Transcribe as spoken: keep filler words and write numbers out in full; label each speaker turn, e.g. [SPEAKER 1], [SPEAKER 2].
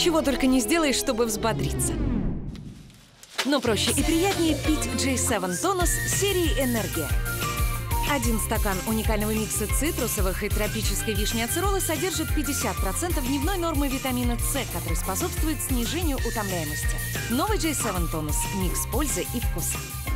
[SPEAKER 1] чего только не сделаешь, чтобы взбодриться. Но проще и приятнее пить джей семь Тонус серии «Энергия». Один стакан уникального микса цитрусовых и тропической вишни ацеролы содержит пятьдесят процентов дневной нормы витамина С, который способствует снижению утомляемости. Новый джей семь Тонус – микс пользы и вкуса.